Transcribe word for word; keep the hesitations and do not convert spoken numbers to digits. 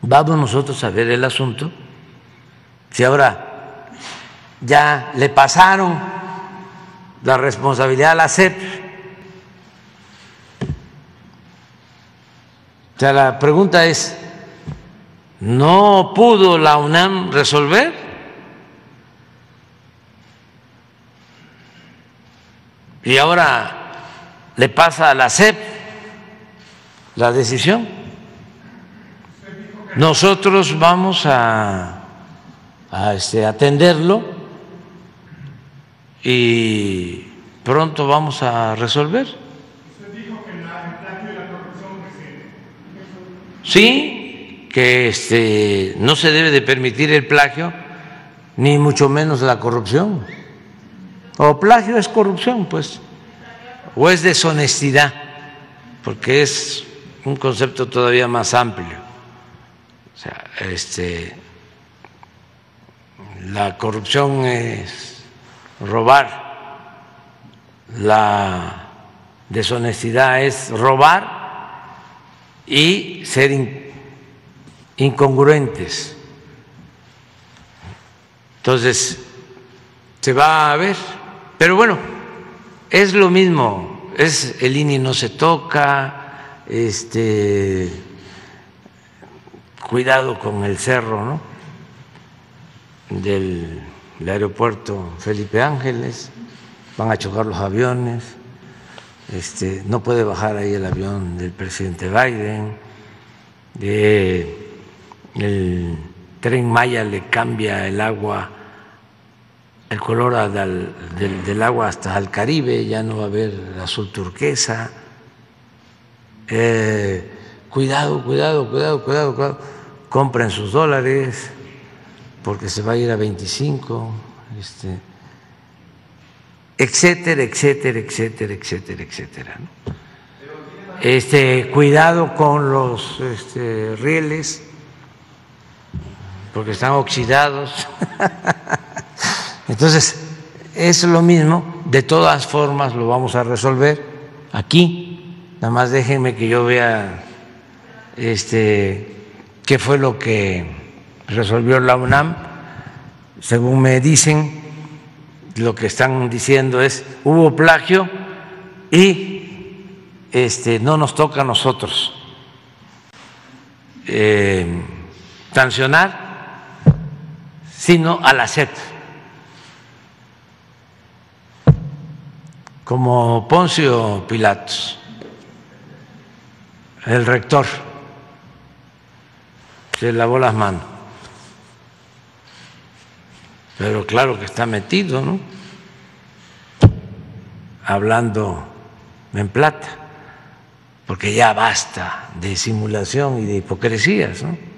vamos nosotros a ver el asunto. Si ahora ya le pasaron la responsabilidad a la S E P, o sea, la pregunta es, ¿no pudo la UNAM resolver? Y ahora le pasa a la S E P la decisión. Nosotros vamos a, a este, atenderlo y pronto vamos a resolver. Usted dijo que la, el plagio y la corrupción que se... Sí, que este, no se debe de permitir el plagio, ni mucho menos la corrupción. O plagio es corrupción, pues, o es deshonestidad, porque es un concepto todavía más amplio. O sea, este, la corrupción es robar, la deshonestidad es robar y ser in, incongruentes. Entonces, se va a ver, pero bueno, es lo mismo, es el I N I no se toca, este, cuidado con el cerro, ¿no?, del, del aeropuerto Felipe Ángeles, van a chocar los aviones, este, no puede bajar ahí el avión del presidente Biden, de, el Tren Maya le cambia el agua, el color del, del, del agua hasta al Caribe, ya no va a haber el azul turquesa. Eh, cuidado, cuidado, cuidado, cuidado, cuidado, compren sus dólares porque se va a ir a veinticinco, este, etcétera, etcétera, etcétera, etcétera, etcétera, ¿no? Este, cuidado con los este, rieles porque están oxidados. Entonces, es lo mismo, de todas formas lo vamos a resolver aquí. Nada más déjenme que yo vea este, qué fue lo que resolvió la UNAM. Según me dicen, lo que están diciendo es, hubo plagio y este, no nos toca a nosotros eh, sancionar, sino a la S E P. Como Poncio Pilatos, el rector se lavó las manos, pero claro que está metido, ¿no?, hablando en plata, porque ya basta de simulación y de hipocresías, ¿no?